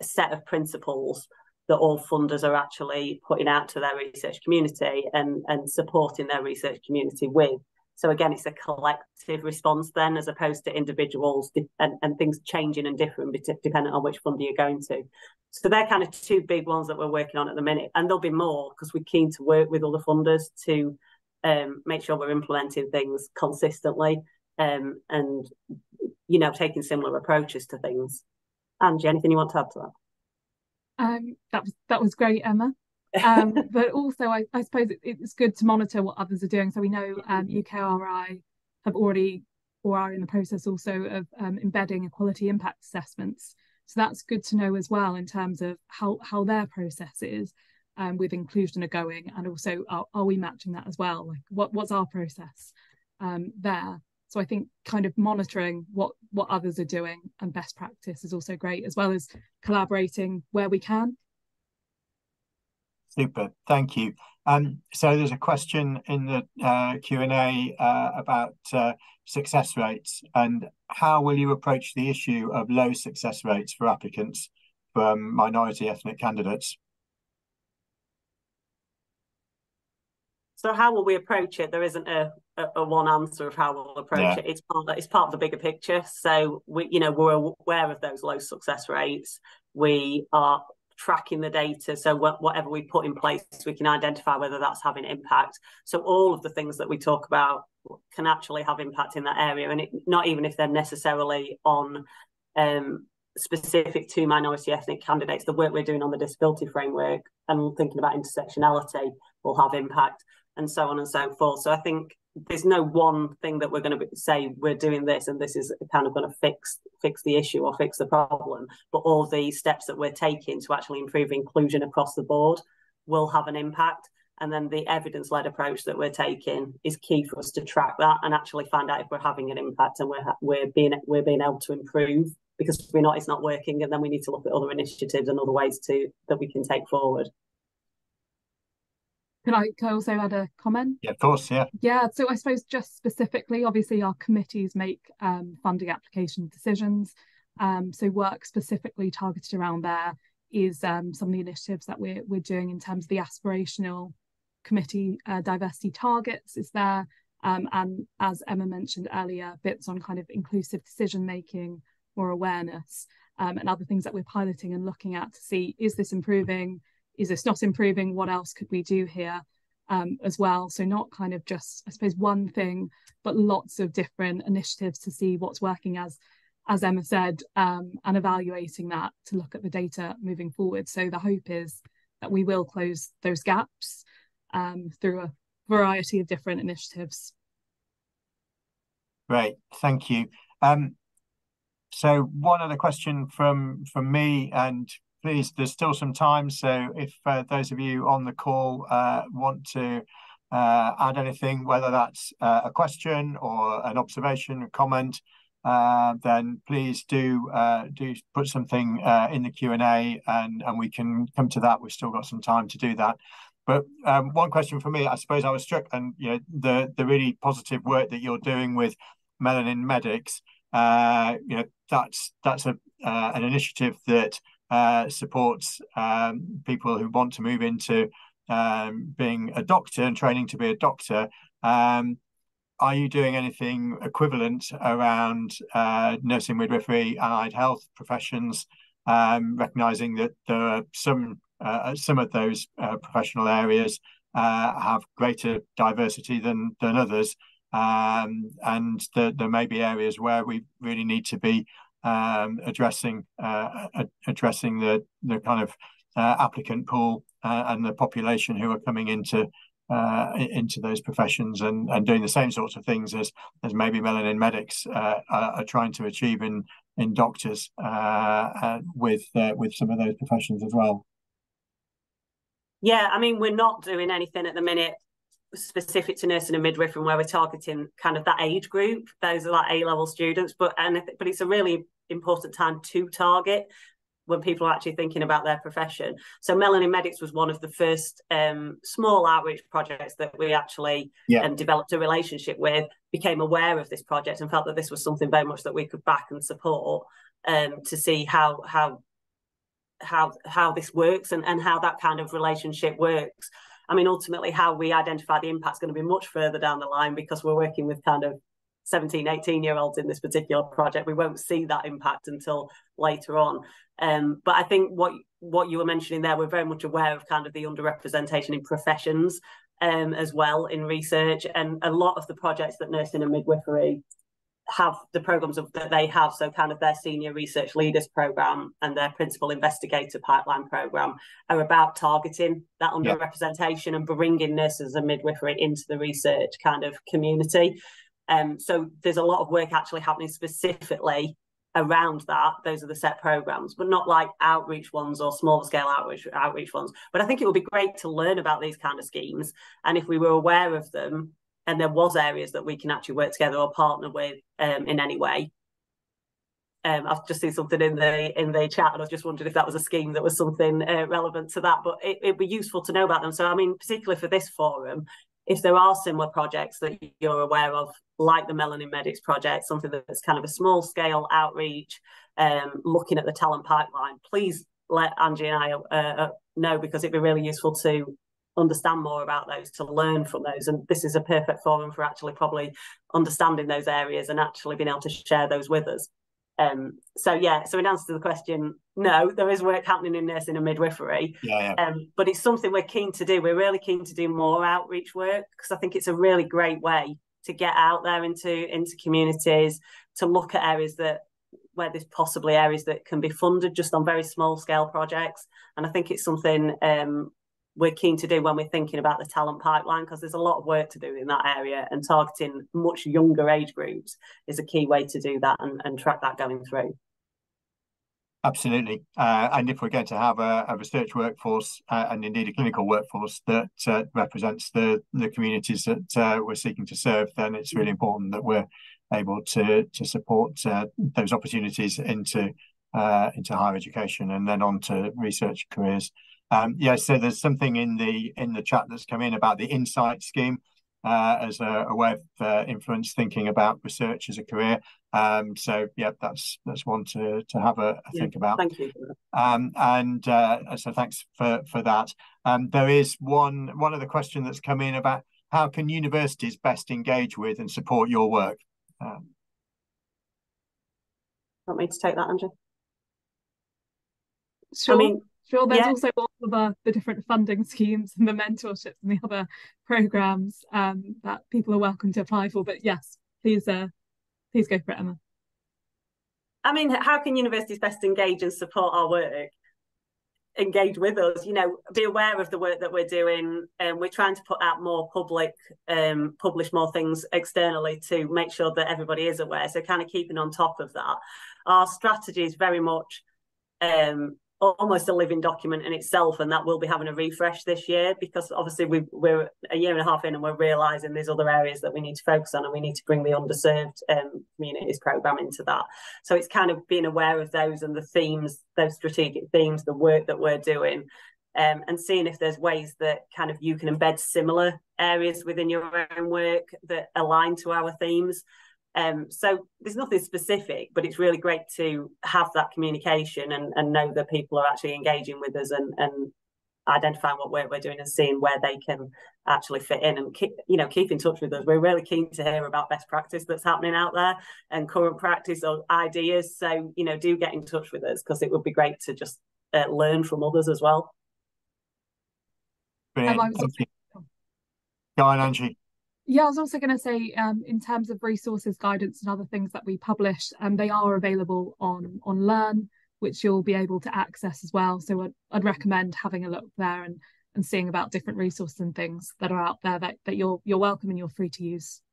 a set of principles that all funders are actually putting out to their research community and, and supporting their research community with. So again, it's a collective response then, as opposed to individuals and, and things changing and different depending on which funder you're going to. So they're kind of two big ones that we're working on at the minute. And there'll be more because we're keen to work with other funders to um, make sure we're implementing things consistently um, and, you know, taking similar approaches to things. Angie, anything you want to add to that? Um, that was that was great, Emma. Um, but also, I, I suppose it, it's good to monitor what others are doing. So we know um, U K R I have already or are in the process also of um, embedding equality impact assessments. So that's good to know as well in terms of how how their processes um, with inclusion are going, and also are, are we matching that as well? Like what what's our process um, there? So I think kind of monitoring what what others are doing and best practice is also great, as well as collaborating where we can. Super, thank you. Um, so there's a question in the uh, Q and A uh, about uh, success rates, and how will you approach the issue of low success rates for applicants from minority ethnic candidates? So how will we approach it? There isn't a, a, a one answer of how we'll approach yeah. it. It's part, of, it's part of the bigger picture. So we, you know, we're aware of those low success rates. We are tracking the data. So wh whatever we put in place, we can identify whether that's having impact. So all of the things that we talk about can actually have impact in that area. And it, not even if they're necessarily on um, specific to minority ethnic candidates, the work we're doing on the disability framework and thinking about intersectionality will have impact, and so on and so forth. So I think there's no one thing that we're going to say we're doing this and this is kind of going to fix fix the issue or fix the problem, but all the steps that we're taking to actually improve inclusion across the board will have an impact. And then the evidence-led approach that we're taking is key for us to track that and actually find out if we're having an impact and we're we're being we're being able to improve, because if we're not, it's not working, and then we need to look at other initiatives and other ways to that we can take forward. Can I, can I also add a comment? Yeah, of course, yeah. Yeah, so I suppose just specifically, obviously our committees make um, funding application decisions. Um, so work specifically targeted around there is um, some of the initiatives that we're, we're doing in terms of the aspirational committee uh, diversity targets is there. Um, and as Emma mentioned earlier, bits on kind of inclusive decision making, more awareness, um, and other things that we're piloting and looking at to see, is this improving? Is this not improving? What else could we do here um, as well? So not kind of just, I suppose, one thing, but lots of different initiatives to see what's working, as, as Emma said, um, and evaluating that to look at the data moving forward. So the hope is that we will close those gaps um, through a variety of different initiatives. Great, thank you. Um, so one other question from, from me, and please, there's still some time, so if uh, those of you on the call uh, want to uh, add anything, whether that's uh, a question or an observation, a comment, uh, then please do uh, do put something uh, in the Q and A, and, and we can come to that. We've still got some time to do that. But um, one question for me, I suppose I was struck, and you know, the, the really positive work that you're doing with Melanin Medics, uh, you know, that's, that's a, uh, an initiative that Uh, supports um, people who want to move into um, being a doctor and training to be a doctor. Um, are you doing anything equivalent around uh, nursing, midwifery, allied health professions, um, recognising that there are some uh, some of those uh, professional areas uh, have greater diversity than than others, um, and that there may be areas where we really need to be Um, addressing uh, addressing the the kind of uh, applicant pool uh, and the population who are coming into uh, into those professions, and, and doing the same sorts of things as as maybe Melanin Medics uh, are, are trying to achieve in in doctors uh, uh, with uh, with some of those professions as well. Yeah, I mean, we're not doing anything at the minute specific to nursing and midwifery where we're targeting kind of that age group. Those are like A-level students, but and but it's a really important time to target when people are actually thinking about their profession. So Melanin Medics was one of the first um, small outreach projects that we actually yeah. um, developed a relationship with, became aware of this project and felt that this was something very much that we could back and support um, to see how how how how this works and, and how that kind of relationship works. I mean, ultimately, how we identify the impact is going to be much further down the line because we're working with kind of seventeen, eighteen year olds in this particular project. We won't see that impact until later on. Um, but I think what what you were mentioning there, we're very much aware of kind of the underrepresentation in professions um, as well in research. And a lot of the projects that nursing and midwifery have, the programs of, that they have, so kind of their senior research leaders program and their principal investigator pipeline program are about targeting that underrepresentation yeah. and bringing nurses and midwifery into the research kind of community. Um, so there's a lot of work actually happening specifically around that. Those are the set programs, but not like outreach ones or smaller scale outreach outreach ones. But I think it would be great to learn about these kind of schemes, and if we were aware of them and there was areas that we can actually work together or partner with um, in any way. Um, I've just seen something in the in the chat, and I was just wondering if that was a scheme that was something uh, relevant to that. But it, it'd be useful to know about them. So, I mean, particularly for this forum, if there are similar projects that you're aware of, like the Melanin Medics project, something that's kind of a small scale outreach, um, looking at the talent pipeline, please let Angie and I uh, know, because it'd be really useful to understand more about those, to learn from those. And this is a perfect forum for actually probably understanding those areas and actually being able to share those with us. Um, so yeah, so in answer to the question, no, there is work happening in nursing and midwifery, yeah, yeah. Um, but it's something we're keen to do. We're really keen to do more outreach work because I think it's a really great way to get out there into, into communities, to look at areas that where there's possibly areas that can be funded just on very small scale projects. And I think it's something um, we're keen to do when we're thinking about the talent pipeline, because there's a lot of work to do in that area, and targeting much younger age groups is a key way to do that and, and track that going through. Absolutely. Uh, and if we're going to have a, a research workforce uh, and indeed a clinical workforce that uh, represents the, the communities that uh, we're seeking to serve, then it's really important that we're able to, to support uh, those opportunities into, uh, into higher education and then on to research careers. Um, yeah, so there's something in the in the chat that's come in about the Insight scheme uh, as a, a way of uh, influence thinking about research as a career. Um, so yeah, that's that's one to to have a, a yeah, think about. Thank you. Um, and uh, so thanks for for that. Um, there is one one other question that's come in about how can universities best engage with and support your work. Um, Want me to take that, Andrew? Sure. I mean, Sure, there's yeah. also all of the, the different funding schemes and the mentorships and the other programs um, that people are welcome to apply for. But yes, please, uh, please go for it, Emma. I mean, how can universities best engage and support our work? Engage with us, you know, be aware of the work that we're doing, and we're trying to put out more public, um, publish more things externally to make sure that everybody is aware. So kind of keeping on top of that. Our strategy is very much um, almost a living document in itself, and that will be having a refresh this year, because obviously we, we're a year and a half in and we're realising there's other areas that we need to focus on, and we need to bring the underserved um, communities programme into that. So it's kind of being aware of those and the themes, those strategic themes, the work that we're doing, um, and seeing if there's ways that kind of you can embed similar areas within your own work that align to our themes. Um, so there's nothing specific, but it's really great to have that communication and, and know that people are actually engaging with us and, and identifying what work we're doing and seeing where they can actually fit in, and keep, you know, keep in touch with us. We're really keen to hear about best practice that's happening out there and current practice or ideas. So, you know, do get in touch with us, because it would be great to just uh, learn from others as well. Brilliant. Um, Thank you. Go on, Angie. Yeah, I was also going to say, um, in terms of resources, guidance and other things that we publish, um, they are available on, on Learn, which you'll be able to access as well. So I'd, I'd recommend having a look there and, and seeing about different resources and things that are out there that, that you're, you're welcome and you're free to use.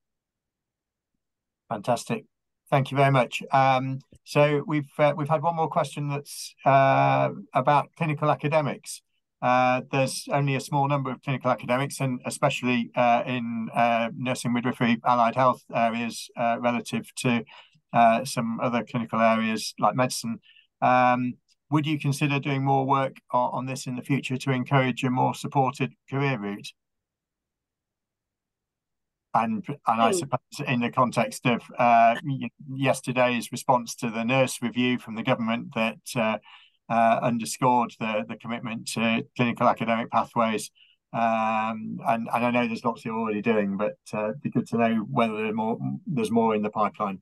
Fantastic. Thank you very much. Um, so we've uh, we've had one more question that's uh, about clinical academics. Uh, there's only a small number of clinical academics, and especially uh, in uh, nursing, midwifery, allied health areas uh, relative to uh, some other clinical areas like medicine. Um, would you consider doing more work on, on this in the future to encourage a more supported career route? And, and I suppose in the context of uh, yesterday's response to the nurse review from the government, that uh, uh, underscored the, the commitment to clinical academic pathways. Um, and, and I know there's lots you're already doing, but uh, it'd be good to know whether there's more, there's more in the pipeline.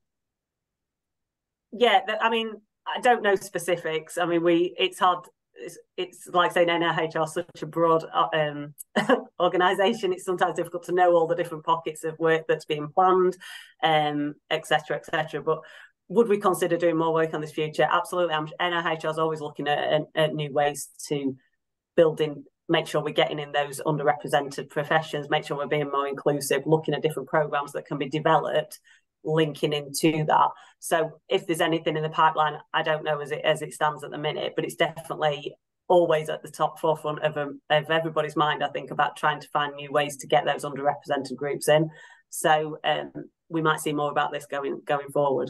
Yeah, I mean, I don't know specifics. I mean, we it's hard. It's, it's like saying N I H R is such a broad um, organisation. It's sometimes difficult to know all the different pockets of work that's being planned, um, et cetera, et cetera. But would we consider doing more work on this future? Absolutely. I'm, N I H R is always looking at, at new ways to build in, make sure we're getting in those underrepresented professions, make sure we're being more inclusive, looking at different programmes that can be developed, linking into that. So if there's anything in the pipeline, I don't know as it as it stands at the minute, but it's definitely always at the top forefront of, um, of everybody's mind, I think, about trying to find new ways to get those underrepresented groups in. So um, we might see more about this going going forward.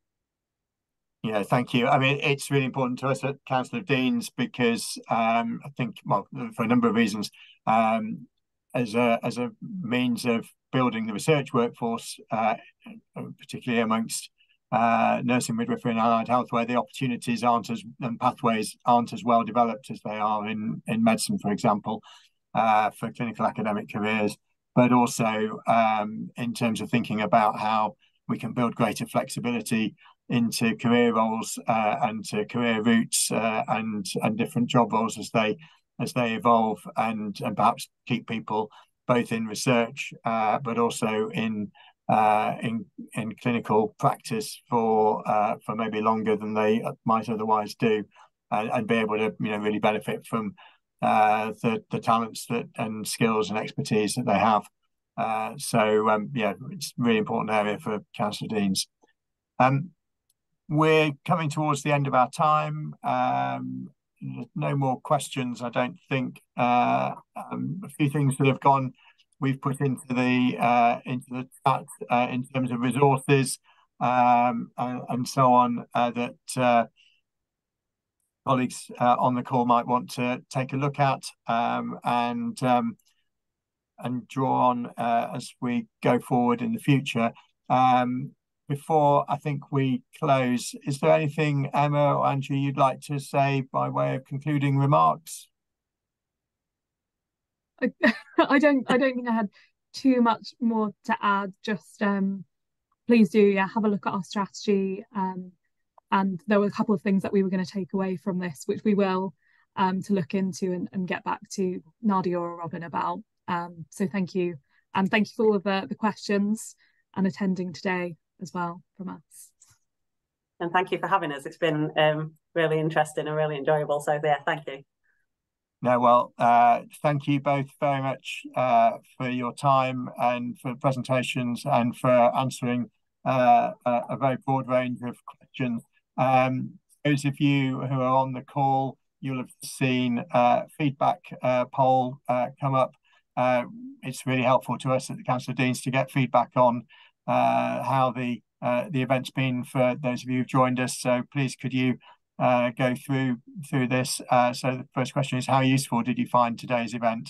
Yeah, thank you. I mean, it's really important to us at Council of Deans because um, I think, well, for a number of reasons, um, as a as a means of building the research workforce, uh, particularly amongst uh, nursing, midwifery and allied health, where the opportunities aren't as and pathways aren't as well developed as they are in, in medicine, for example, uh, for clinical academic careers, but also um, in terms of thinking about how we can build greater flexibility into career roles uh, and to career routes uh, and and different job roles as they as they evolve, and and perhaps keep people both in research uh, but also in uh, in in clinical practice for uh, for maybe longer than they might otherwise do, and, and be able to you know really benefit from uh, the the talents that and skills and expertise that they have. Uh, so um, yeah, it's a really important area for Council of Deans. Um, We're coming towards the end of our time. Um, no more questions, I don't think. Uh, um, a few things that have gone, we've put into the uh, into the chat uh, in terms of resources um, and, and so on uh, that uh, colleagues uh, on the call might want to take a look at um, and um, and draw on uh, as we go forward in the future. Um, Before I think we close, is there anything, Emma or Andrew, you'd like to say by way of concluding remarks? I, I don't I don't think I had too much more to add. Just um, please do yeah have a look at our strategy. Um, and there were a couple of things that we were going to take away from this, which we will um, to look into and, and get back to Nadia or Robin about. Um, so thank you, and thank you for all of the, the questions and attending today as well from us. And thank you for having us. It's been um, really interesting and really enjoyable. So yeah, thank you. No, well, uh, thank you both very much uh, for your time and for presentations and for answering uh, a, a very broad range of questions. Um, those of you who are on the call, you'll have seen uh, feedback uh, poll uh, come up. Uh, it's really helpful to us at the Council of Deans to get feedback on uh, how the uh, the event's been for those of you who've joined us. So please, could you uh, go through through this? Uh, so the first question is, how useful did you find today's event?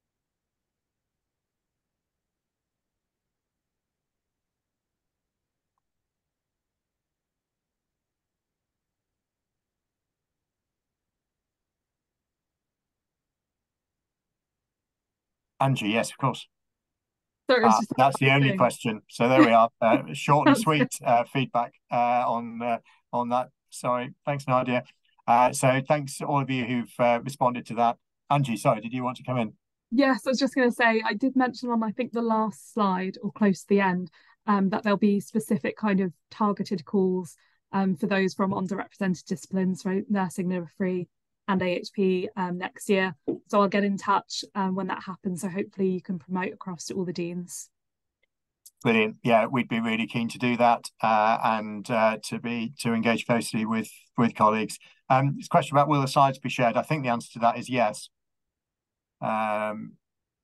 Angie, yes, of course. Sorry, Uh, just that's the only thing. question. So there we are. Uh, short and sweet uh, feedback uh, on uh, on that. Sorry, thanks, Nadia. Uh, so thanks to all of you who've uh, responded to that. Angie, sorry, did you want to come in? Yes, I was just going to say, I did mention on, I think, the last slide or close to the end, um, that there'll be specific kind of targeted calls um, for those from underrepresented disciplines, right, nursing, midwifery and A H P um, next year. So I'll get in touch um, when that happens. So hopefully you can promote across to all the deans. Brilliant. Yeah, we'd be really keen to do that uh, and uh, to be to engage closely with with colleagues. Um, this question about will the slides be shared? I think the answer to that is yes. Um,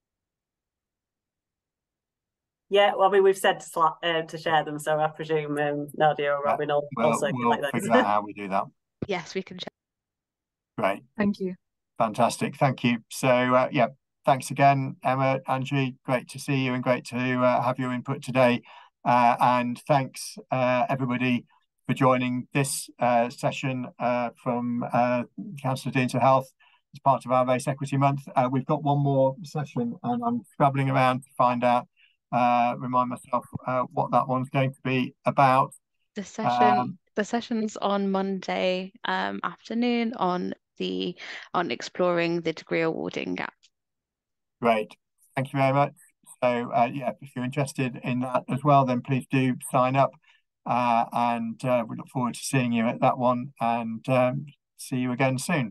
yeah, well, I mean, we've said to, uh, to share them, so I presume um, Nadia or Robin will we'll, also we'll like figure out how we do that. Yes, we can share. Great. Thank you. Fantastic. Thank you. So, uh, yeah, thanks again, Emma, Angie. Great to see you and great to uh, have your input today. Uh, and thanks, uh, everybody, for joining this uh, session uh, from uh, Council of Deans of Health as part of our Race Equity Month. Uh, we've got one more session, and I'm scrabbling around to find out, uh, remind myself uh, what that one's going to be about. The session, Um, the session's on Monday um, afternoon on the on exploring the degree awarding gap. Great, thank you very much. So uh, yeah, if you're interested in that as well, then please do sign up, uh, and uh, we look forward to seeing you at that one, and um, see you again soon.